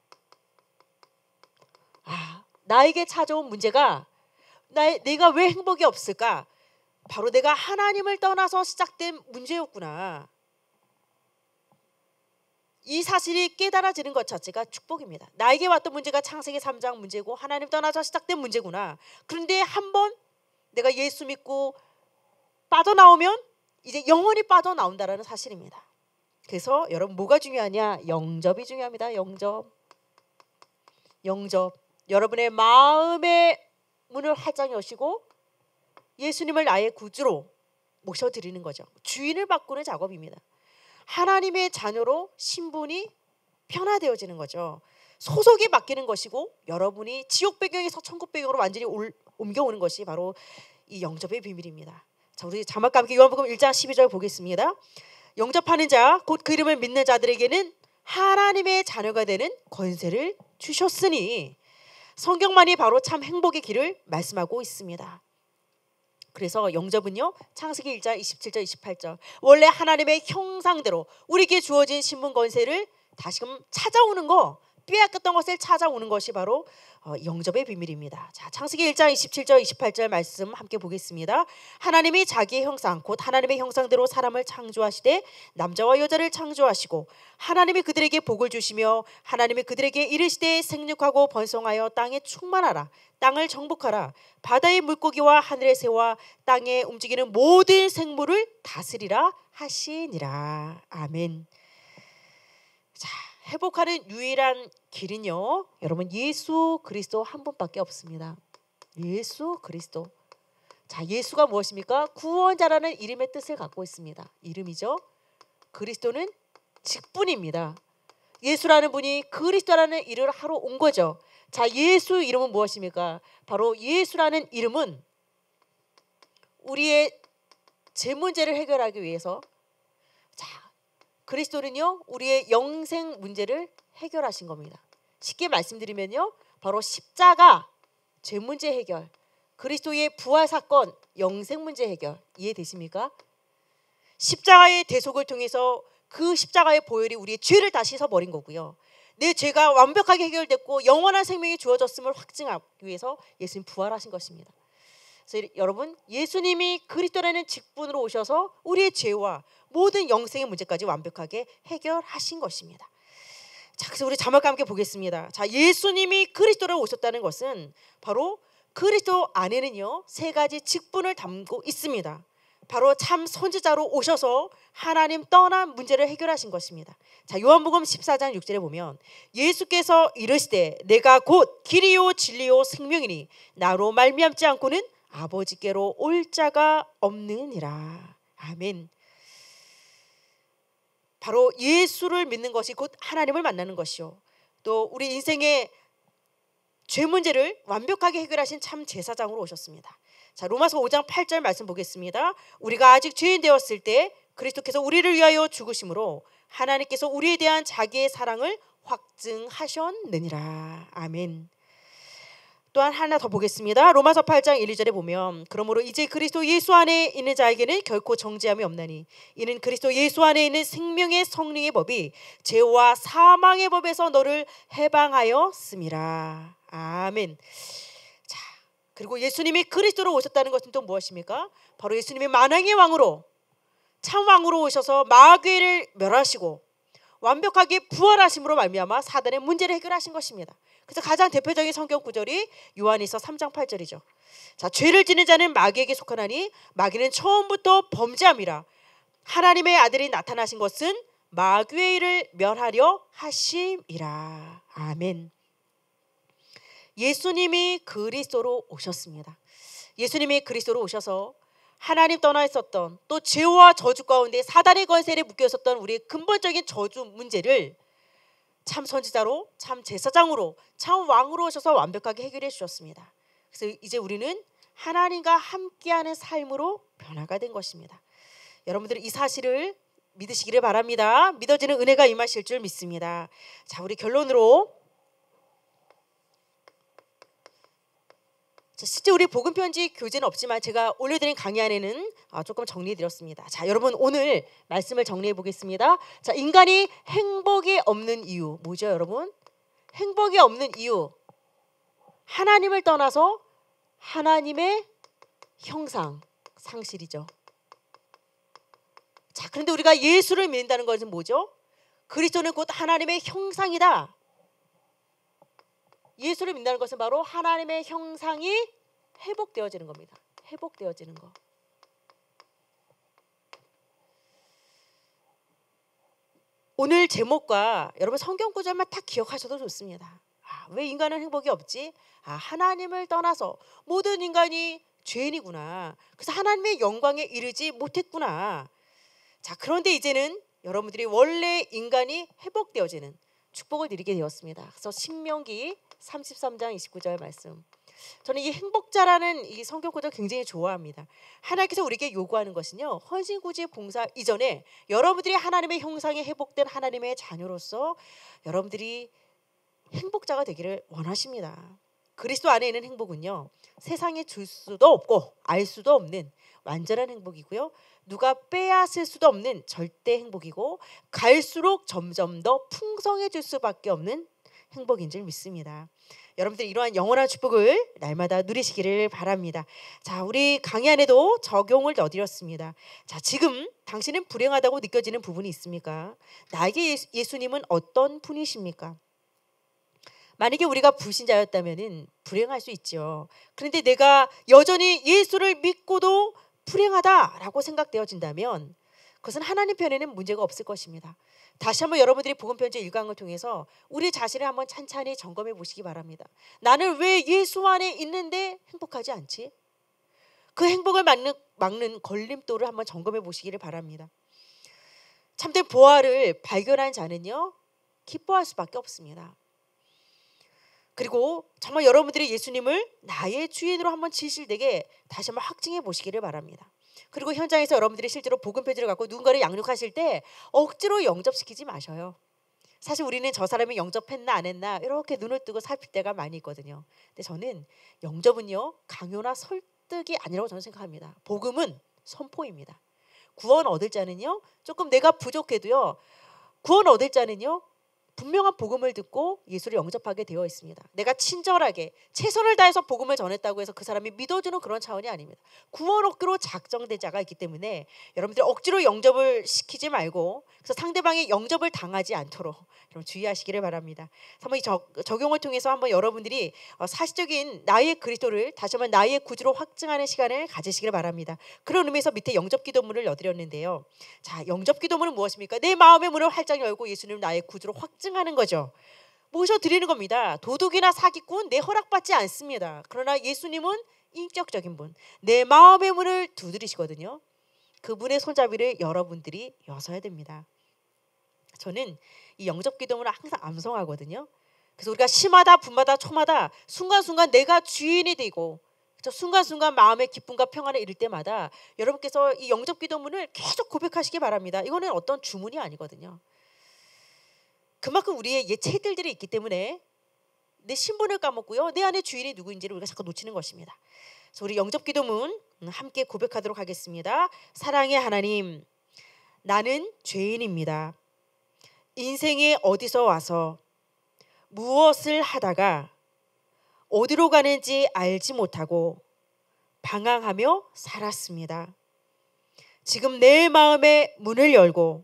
나에게 찾아온 문제가 내가 왜 행복이 없을까? 바로 내가 하나님을 떠나서 시작된 문제였구나. 이 사실이 깨달아지는 것 자체가 축복입니다. 나에게 왔던 문제가 창세기 3장 문제고 하나님 떠나서 시작된 문제구나. 그런데 한번 내가 예수 믿고 빠져나오면 이제 영원히 빠져나온다라는 사실입니다. 그래서 여러분 뭐가 중요하냐? 영접이 중요합니다. 영접. 여러분의 마음의 문을 활짝 여시고 예수님을 나의 구주로 모셔드리는 거죠. 주인을 바꾸는 작업입니다. 하나님의 자녀로 신분이 변화되어지는 거죠. 소속이 바뀌는 것이고 여러분이 지옥 배경에서 천국 배경으로 완전히 옮겨오는 것이 바로 이 영접의 비밀입니다. 자, 우리 자막과 함께 요한복음 1장 12절 보겠습니다. 영접하는 자 곧 그 이름을 믿는 자들에게는 하나님의 자녀가 되는 권세를 주셨으니, 성경만이 바로 참 행복의 길을 말씀하고 있습니다. 그래서 영접은요 창세기 1장 27절 28절 원래 하나님의 형상대로 우리에게 주어진 신분 권세를 다시금 찾아오는 거, 빼앗겼던 것을 찾아오는 것이 바로 영접의 비밀입니다. 자, 창세기 1장 27절 28절 말씀 함께 보겠습니다. 하나님이 자기의 형상 곧 하나님의 형상대로 사람을 창조하시되 남자와 여자를 창조하시고 하나님이 그들에게 복을 주시며 하나님이 그들에게 이르시되 생육하고 번성하여 땅에 충만하라 땅을 정복하라 바다의 물고기와 하늘의 새와 땅에 움직이는 모든 생물을 다스리라 하시니라. 아멘. 자, 회복하는 유일한 길은요, 여러분 예수 그리스도 한 분밖에 없습니다. 예수 그리스도. 자, 예수가 무엇입니까? 구원자라는 이름의 뜻을 갖고 있습니다. 이름이죠. 그리스도는 직분입니다. 예수라는 분이 그리스도라는 일을 하러 온 거죠. 자, 예수 이름은 무엇입니까? 바로 예수라는 이름은 우리의 제 문제를 해결하기 위해서, 자, 그리스도는요 우리의 영생 문제를 해결하신 겁니다. 쉽게 말씀드리면요, 바로 십자가 죄 문제 해결, 그리스도의 부활 사건 영생 문제 해결, 이해되십니까? 십자가의 대속을 통해서 그 십자가의 보혈이 우리의 죄를 다 씻어버린 거고요. 내 죄가 완벽하게 해결됐고 영원한 생명이 주어졌음을 확증하기 위해서 예수님 부활하신 것입니다. 그래서 여러분, 예수님이 그리스도라는 직분으로 오셔서 우리의 죄와 모든 영생의 문제까지 완벽하게 해결하신 것입니다. 자, 그래서 우리 자막과 함께 보겠습니다. 자, 예수님이 그리스도로 오셨다는 것은 바로 그리스도 안에는요 세 가지 직분을 담고 있습니다. 바로 참 선지자로 오셔서 하나님 떠난 문제를 해결하신 것입니다. 자, 요한복음 14장 6절에 보면 예수께서 이르시되 내가 곧 길이요 진리요 생명이니 나로 말미암지 않고는 아버지께로 올 자가 없느니라. 아멘. 바로 예수를 믿는 것이 곧 하나님을 만나는 것이요, 또 우리 인생의 죄 문제를 완벽하게 해결하신 참 제사장으로 오셨습니다. 자, 로마서 5장 8절 말씀 보겠습니다. 우리가 아직 죄인 되었을 때 그리스도께서 우리를 위하여 죽으심으로 하나님께서 우리에 대한 자기의 사랑을 확증하셨느니라. 아멘. 또한 하나 더 보겠습니다. 로마서 8장 1, 2절에 보면 그러므로 이제 그리스도 예수 안에 있는 자에게는 결코 정죄함이 없나니 이는 그리스도 예수 안에 있는 생명의 성령의 법이 죄와 사망의 법에서 너를 해방하였음이라. 아멘. 자, 그리고 예수님이 그리스도로 오셨다는 것은 또 무엇입니까? 바로 예수님이 만왕의 왕으로, 참 왕으로 오셔서 마귀를 멸하시고 완벽하게 부활하심으로 말미암아 사단의 문제를 해결하신 것입니다. 그래서 가장 대표적인 성경 구절이 요한일서 3장 8절이죠. 자, 죄를 지는 자는 마귀에게 속하나니 마귀는 처음부터 범죄함이라. 하나님의 아들이 나타나신 것은 마귀의 일을 멸하려 하심이라. 아멘. 예수님이 그리스도로 오셨습니다. 예수님이 그리스도로 오셔서 하나님 떠나 있었던, 또 죄와 저주 가운데 사단의 권세에 묶여 있었던 우리의 근본적인 저주 문제를 참 선지자로, 참 제사장으로, 참 왕으로 오셔서 완벽하게 해결해 주셨습니다. 그래서 이제 우리는 하나님과 함께하는 삶으로 변화가 된 것입니다. 여러분들은 이 사실을 믿으시기를 바랍니다. 믿어지는 은혜가 임하실 줄 믿습니다. 자, 우리 결론으로, 자, 실제 우리 복음편지 교재는 없지만 제가 올려드린 강의 안에는 조금 정리해드렸습니다. 자, 여러분 오늘 말씀을 정리해 보겠습니다. 자, 인간이 행복이 없는 이유 뭐죠, 여러분? 행복이 없는 이유, 하나님을 떠나서 하나님의 형상 상실이죠. 자, 그런데 우리가 예수를 믿는다는 것은 뭐죠? 그리스도는 곧 하나님의 형상이다. 예수를 믿는다는 것은 바로 하나님의 형상이 회복되어지는 겁니다. 회복되어지는 거. 오늘 제목과 여러분 성경 구절만 딱 기억하셔도 좋습니다. 왜 인간은 행복이 없지? 하나님을 떠나서 모든 인간이 죄인이구나. 그래서 하나님의 영광에 이르지 못했구나. 자, 그런데 이제는 여러분들이 원래 인간이 회복되어지는 축복을 드리게 되었습니다. 그래서 신명기 33장 29절 말씀. 저는 이 행복자라는 이 성경 구절 굉장히 좋아합니다. 하나님께서 우리에게 요구하는 것은요, 헌신구제 봉사 이전에 여러분들이 하나님의 형상에 회복된 하나님의 자녀로서 여러분들이 행복자가 되기를 원하십니다. 그리스도 안에 있는 행복은요, 세상에 줄 수도 없고 알 수도 없는 완전한 행복이고요, 누가 빼앗을 수도 없는 절대 행복이고 갈수록 점점 더 풍성해질 수밖에 없는 행복인 줄 믿습니다. 여러분들 이러한 영원한 축복을 날마다 누리시기를 바랍니다. 자, 우리 강의 안에도 적용을 넣어드렸습니다. 자, 지금 당신은 불행하다고 느껴지는 부분이 있습니까? 나에게 예수님은 어떤 분이십니까? 만약에 우리가 불신자였다면 불행할 수 있죠. 그런데 내가 여전히 예수를 믿고도 불행하다라고 생각되어진다면 그것은 하나님 편에는 문제가 없을 것입니다. 다시 한번 여러분들이 복음편지 1강을 통해서 우리 자신을 한번 찬찬히 점검해 보시기 바랍니다. 나는 왜 예수 안에 있는데 행복하지 않지? 그 행복을 막는 걸림돌을 한번 점검해 보시기를 바랍니다. 참된 보화를 발견한 자는요, 기뻐할 수밖에 없습니다. 그리고 정말 여러분들이 예수님을 나의 주인으로 한번 진실되게 다시 한번 확증해 보시기를 바랍니다. 그리고 현장에서 여러분들이 실제로 복음편지를 갖고 누군가를 양육하실 때 억지로 영접시키지 마셔요. 사실 우리는 저 사람이 영접했나 안 했나 이렇게 눈을 뜨고 살필 때가 많이 있거든요. 근데 저는 영접은요, 강요나 설득이 아니라고 저는 생각합니다. 복음은 선포입니다. 구원 얻을 자는요, 조금 내가 부족해도요, 구원 얻을 자는요, 분명한 복음을 듣고 예수를 영접하게 되어 있습니다. 내가 친절하게 최선을 다해서 복음을 전했다고 해서 그 사람이 믿어주는 그런 차원이 아닙니다. 구원 얻기로 작정된 자가 있기 때문에 여러분들이 억지로 영접을 시키지 말고, 그래서 상대방이 영접을 당하지 않도록 좀 주의하시기를 바랍니다. 한번 이 적용을 통해서 한번 여러분들이 사실적인 나의 그리스도를 다시 한번 나의 구주로 확증하는 시간을 가지시기를 바랍니다. 그런 의미에서 밑에 영접 기도문을 넣어드렸는데요. 자, 영접 기도문은 무엇입니까? 내 마음의 문을 활짝 열고 예수님을 나의 구주로 확증하는 거죠. 모셔드리는 겁니다. 도둑이나 사기꾼 내 허락받지 않습니다. 그러나 예수님은 인격적인 분, 내 마음의 문을 두드리시거든요. 그분의 손잡이를 여러분들이 여셔야 됩니다. 저는 이 영접 기도문을 항상 암송하거든요. 그래서 우리가 심하다, 분마다, 초마다 순간순간 내가 주인이 되고, 순간순간 마음의 기쁨과 평안을 이룰 때마다 여러분께서 이 영접 기도문을 계속 고백하시기 바랍니다. 이거는 어떤 주문이 아니거든요. 그만큼 우리의 옛 책들이 있기 때문에 내 신분을 까먹고요, 내 안에 주인이 누구인지를 우리가 자꾸 놓치는 것입니다. 그래서 우리 영접 기도문 함께 고백하도록 하겠습니다. 사랑의 하나님, 나는 죄인입니다. 인생에 어디서 와서 무엇을 하다가 어디로 가는지 알지 못하고 방황하며 살았습니다. 지금 내 마음의 문을 열고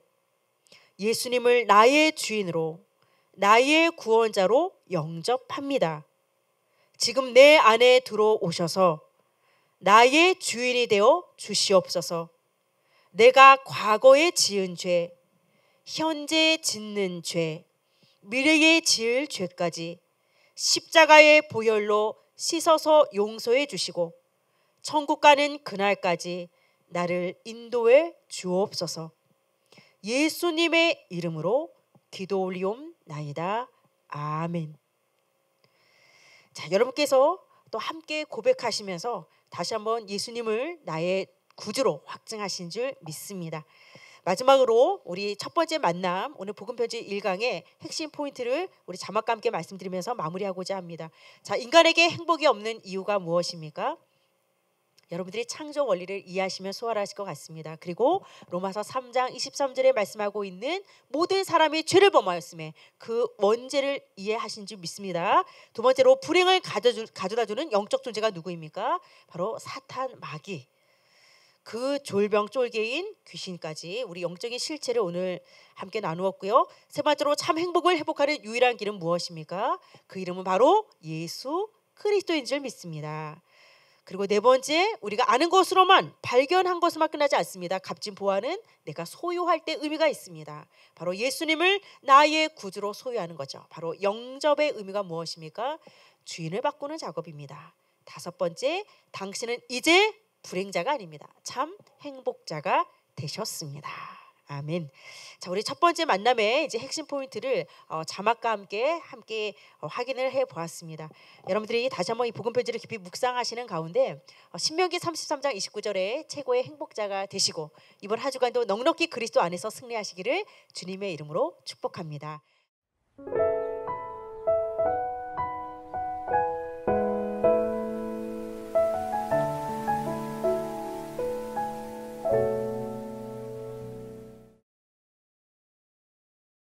예수님을 나의 주인으로, 나의 구원자로 영접합니다. 지금 내 안에 들어오셔서 나의 주인이 되어 주시옵소서. 내가 과거에 지은 죄, 현재 짓는 죄, 미래에 지을 죄까지 십자가의 보혈로 씻어서 용서해 주시고 천국 가는 그날까지 나를 인도해 주옵소서. 예수님의 이름으로 기도 올리옵나이다. 아멘. 자, 여러분께서 또 함께 고백하시면서 다시 한번 예수님을 나의 구주로 확증하신 줄 믿습니다. 마지막으로 우리 첫 번째 만남, 오늘 복음편지 1강의 핵심 포인트를 우리 자막과 함께 말씀드리면서 마무리하고자 합니다. 자, 인간에게 행복이 없는 이유가 무엇입니까? 여러분들이 창조 원리를 이해하시면 수월하실 것 같습니다. 그리고 로마서 3장 23절에 말씀하고 있는 모든 사람이 죄를 범하였음에 그 원죄를 이해하신 줄 믿습니다. 두 번째로 불행을 가져다주는 영적 존재가 누구입니까? 바로 사탄, 마귀, 그 졸병 쫄개인 귀신까지 우리 영적인 실체를 오늘 함께 나누었고요. 세 번째로 참 행복을 회복하는 유일한 길은 무엇입니까? 그 이름은 바로 예수 그리스도인 줄 믿습니다. 그리고 네 번째, 우리가 아는 것으로만, 발견한 것으로만 끝나지 않습니다. 값진 보화는 내가 소유할 때 의미가 있습니다. 바로 예수님을 나의 구주로 소유하는 거죠. 바로 영접의 의미가 무엇입니까? 주인을 바꾸는 작업입니다. 다섯 번째, 당신은 이제 불행자가 아닙니다. 참 행복자가 되셨습니다. 아멘. 자, 우리 첫 번째 만남의 이제 핵심 포인트를 자막과 함께 확인을 해 보았습니다. 여러분들이 다시 한번 이 복음 편지를 깊이 묵상하시는 가운데 신명기 33장 29절에 최고의 행복자가 되시고 이번 한 주간도 넉넉히 그리스도 안에서 승리하시기를 주님의 이름으로 축복합니다.